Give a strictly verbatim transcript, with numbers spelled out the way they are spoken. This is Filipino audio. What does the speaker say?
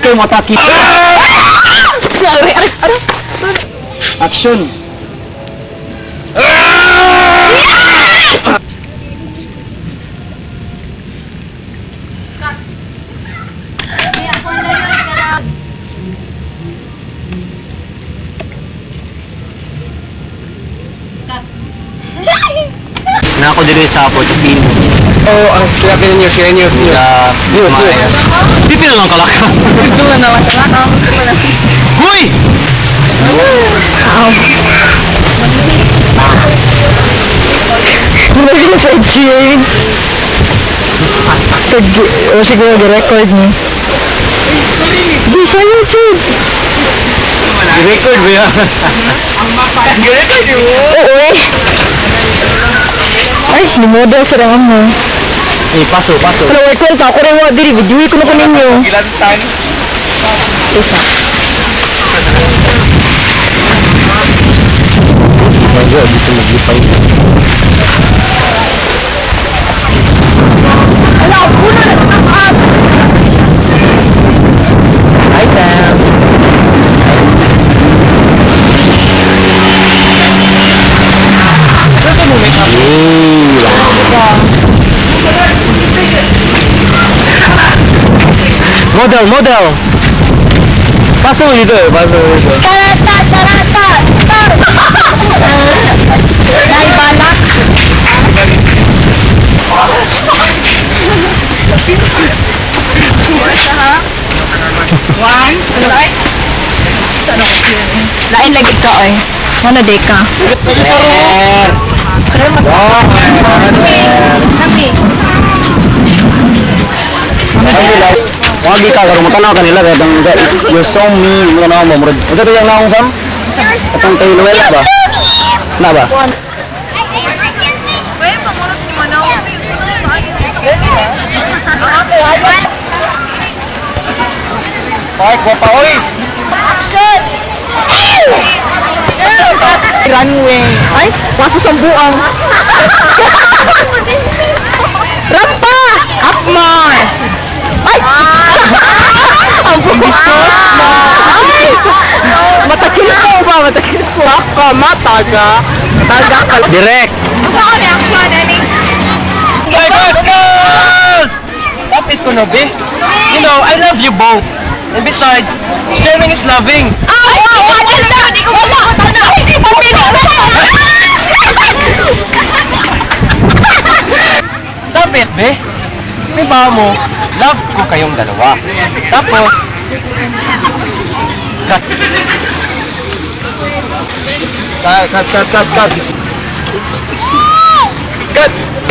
kayo mataki. Ari, ari, ari. Action. Na ako dili sa Portofino. Oh, ang kaya kaya news, kaya news, news. News, news. Di pila lang kalaka. Ito na naman sa lakaw. Huy! Ano yung sa Jane? O siguro gi-record ni. Di sa YouTube. Record ba yan? Record yun. Oo eh. Ay, nimodel sa lang mo. Eh, paso, paso. Ano, wait, kwenta. Ako rin mo, diri, video ko na ko ninyo. Ilantan. Isa. Bago, dito maglipay. Ala, puno na stop up! Hi, Sam. Model, model. Paso dito eh, paso dito. Tarata, tarata, tar! Dahil balak. One, right? Lain lagi ka oy. Mana deka? Sir! Sir, Oh, kami. wagi ka karo matanaw kanila kay tang you're so mean mo na mo murag. Unsa to yang naong Sam? Atong tayo Noela ba? Na ba? Ay, ko pa oy. Action! Runway. Ay, paso sa buang. Rampa! Up more! Ay! Ang pupusos mo! Ay! Matakil ko ba? Matakil ko. Saka mataga. Taga ka. Direct. Gusto ko ni action, Ani. My girls! Stop it, Kunobi. You know, I love you both. And besides, sharing is loving. Ay! Wala na! Hindi ko wala! Wala! Hindi ko Stop it, be. May ba mo, love ko kayong dalawa. Tapos, cut. Cut, cut, cut, cut, cut. Cut.